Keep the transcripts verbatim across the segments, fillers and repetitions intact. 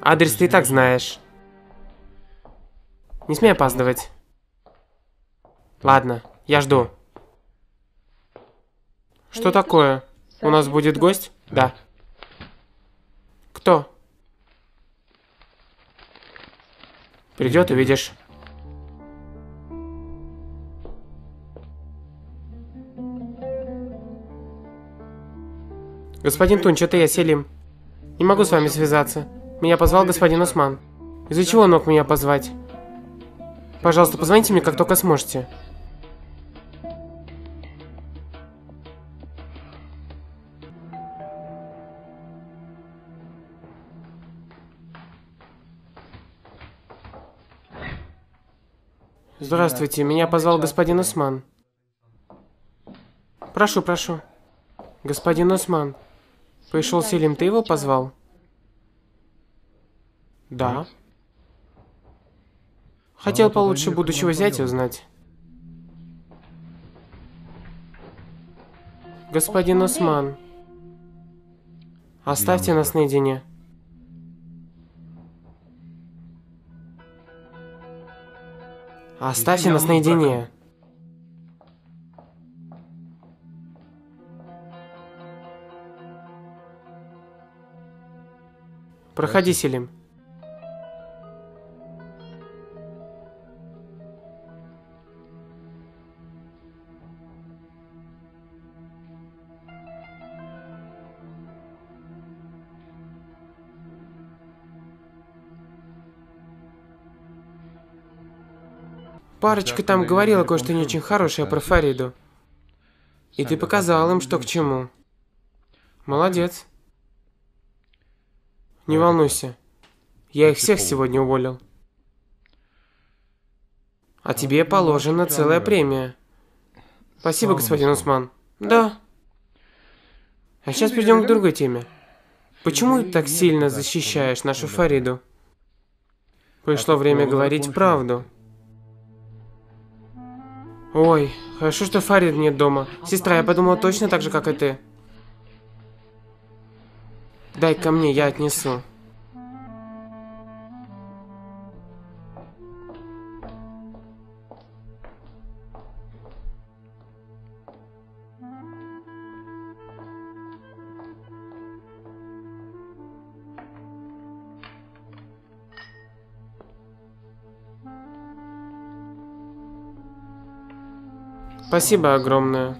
Адрес ты и так знаешь. Не смей опаздывать. Ладно, я жду. Что такое? У нас будет гость? Да. Кто? Придет, увидишь. Господин Тунч, это я, Селим. Не могу с вами связаться. Меня позвал господин Усман. Из-за чего он мог меня позвать? Пожалуйста, позвоните мне, как только сможете. Здравствуйте, меня позвал господин Усман. Прошу, прошу. Господин Усман, пришел Селим, ты его позвал? Да. Хотел получше будущего зятя узнать. Господин Усман, оставьте нас наедине. Оставьте нас наедине. Проходи, Селим. Парочка там говорила кое-что не очень хорошее про Фариду. И ты показал им, что к чему. Молодец. Не волнуйся. Я их всех сегодня уволил. А тебе положена целая премия. Спасибо, господин Усман. Да. А сейчас перейдем к другой теме. Почему ты так сильно защищаешь нашу Фариду? Пришло время говорить правду. Ой, хорошо, что Фарид нет дома. Сестра, я подумала точно так же, как и ты. Дай ко мне, я отнесу. Спасибо огромное.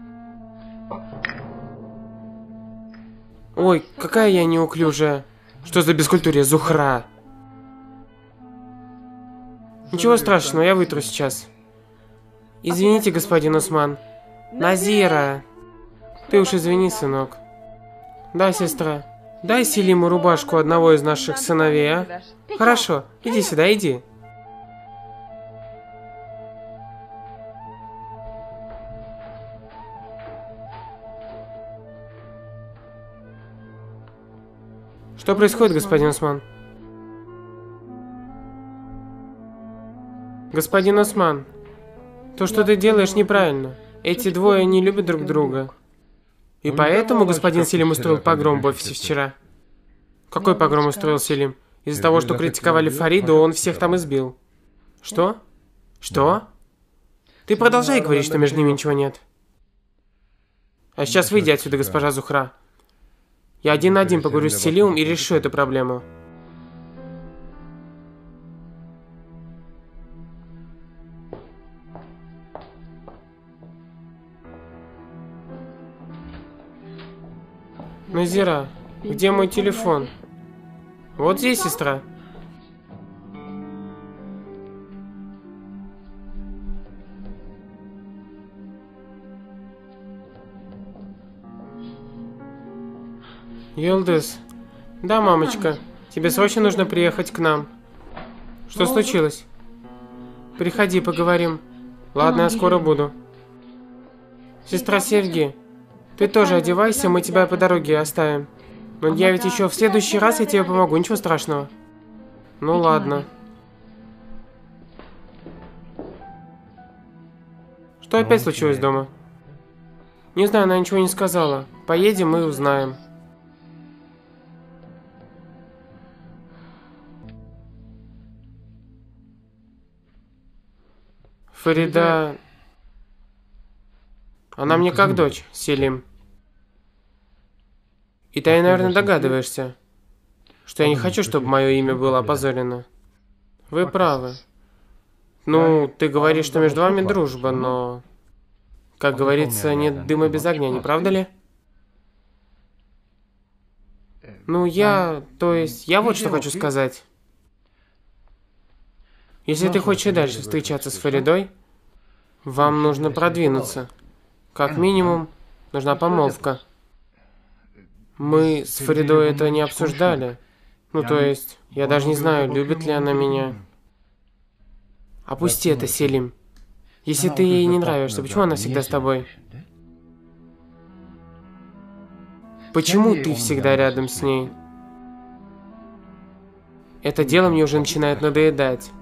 Ой, какая я неуклюжая. Что за бескультурье, Зухра? Ничего страшного, я вытру сейчас. Извините, господин Усман. Назира. Ты уж извини, сынок. Да, сестра. Дай Селиму рубашку одного из наших сыновей, а? Хорошо, иди сюда, иди. Что происходит, господин Усман? Господин Усман, то, что ты делаешь, неправильно. Эти двое не любят друг друга. И поэтому господин Селим устроил погром в офисе вчера. Какой погром устроил Селим? Из-за того, что критиковали Фариду, он всех там избил. Что? Что? Ты продолжай говорить, что между ними ничего нет. А сейчас выйди отсюда, госпожа Зухра. Я один на один поговорю с Селимом и решу эту проблему. Назира, где мой телефон? Вот здесь, сестра. Йылдыз. Да, мамочка. Тебе срочно нужно приехать к нам. Что случилось? Приходи, поговорим. Ладно, я скоро буду. Сестра Севги, ты тоже одевайся, мы тебя по дороге оставим. Но я ведь еще в следующий раз я тебе помогу, ничего страшного. Ну ладно. Что опять случилось дома? Не знаю, она ничего не сказала. Поедем и узнаем. Фарида... Она мне как дочь, Селим. И ты, наверное, догадываешься, что я не хочу, чтобы мое имя было опозорено. Вы правы. Ну, ты говоришь, что между вами дружба, но... Как говорится, нет дыма без огня, не правда ли? Ну, я... То есть, я вот что хочу сказать. Если ты хочешь и дальше встречаться с Фаридой, вам нужно продвинуться. Как минимум, нужна помолвка. Мы с Фаридой это не обсуждали. Ну, то есть, я даже не знаю, любит ли она меня. Опусти это, Селим. Если ты ей не нравишься, почему она всегда с тобой? Почему ты всегда рядом с ней? Это дело мне уже начинает надоедать.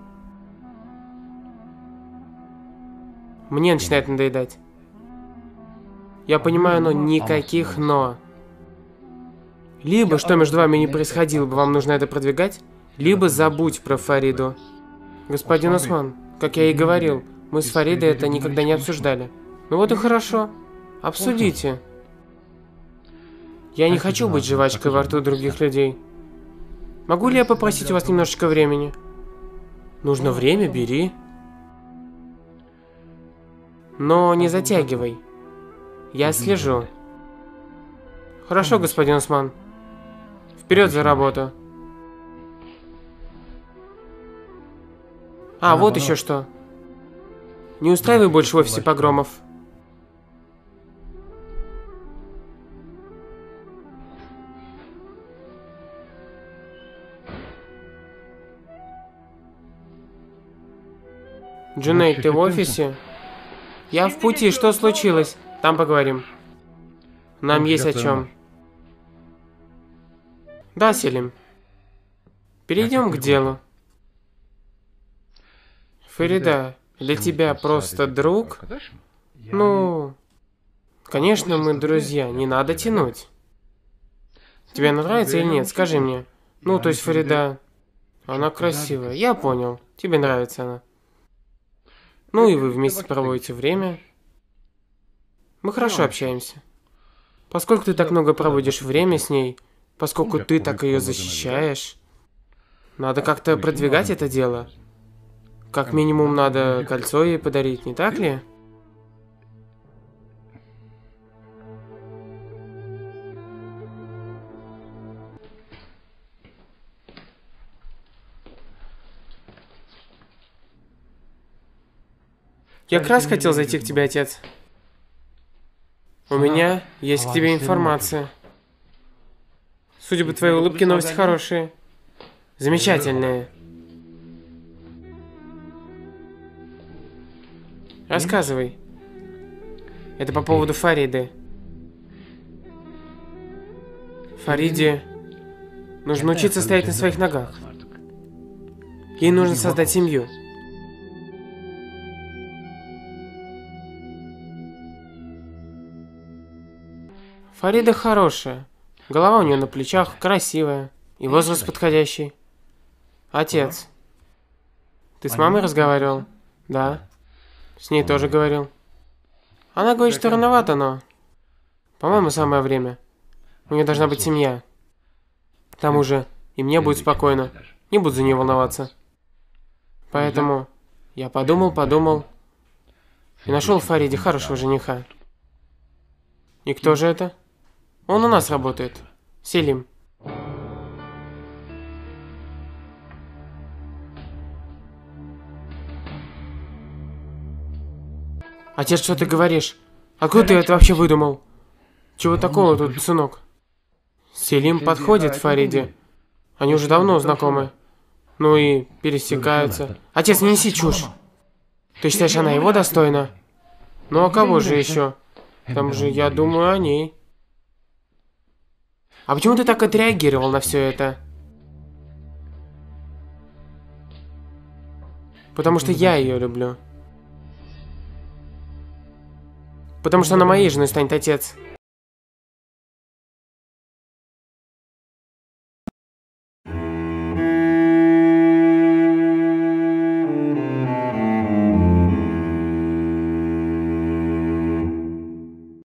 Мне начинает надоедать. Я понимаю, но никаких «но». Либо, что между вами не происходило бы, вам нужно это продвигать, либо забудь про Фариду. Господин Усман, как я и говорил, мы с Фаридой это никогда не обсуждали. Ну вот и хорошо. Обсудите. Я не хочу быть жвачкой во рту других людей. Могу ли я попросить у вас немножечко времени? Нужно время, бери. Но не затягивай. Я слежу. Хорошо, господин Усман. Вперед за работу. А, вот еще что. Не устраивай больше в офисе погромов. Джунейд, ты в офисе? Я в пути, что случилось? Там поговорим. Нам есть о чем. Да, Селим. Перейдем к делу. Фарида, для тебя просто друг? Ну, конечно, мы друзья, не надо тянуть. Тебе она нравится или нет? Скажи мне. Ну, то есть Фарида, она красивая, я понял. Тебе нравится она. Ну и вы вместе проводите время. Мы хорошо общаемся. Поскольку ты так много проводишь время с ней, поскольку ты так ее защищаешь, надо как-то продвигать это дело. Как минимум надо кольцо ей подарить, не так ли? Я как раз хотел зайти к тебе, отец. У меня есть к тебе информация. Судя по твоей улыбке, новости хорошие. Замечательные. Рассказывай. Это по поводу Фариды. Фариде нужно учиться стоять на своих ногах. Ей нужно создать семью. Фарида хорошая. Голова у нее на плечах, красивая. И возраст подходящий. Отец. Ты с мамой разговаривал? Да. С ней тоже говорил. Она говорит, что рановато, но... По-моему, самое время. У нее должна быть семья. К тому же, и мне будет спокойно. Не буду за нее волноваться. Поэтому я подумал, подумал. И нашел в Фариде хорошего жениха. И кто же это? Он у нас работает. Селим. Отец, что ты говоришь? Откуда ты это вообще выдумал? Чего такого тут, сынок? Селим подходит Фариде. Они уже давно знакомы. Ну и пересекаются. Отец, не неси чушь. Ты считаешь, она его достойна? Ну а кого же еще? Там же я думаю о ней. А почему ты так отреагировал на все это? Потому что я ее люблю. Потому что она моей женой станет, отец.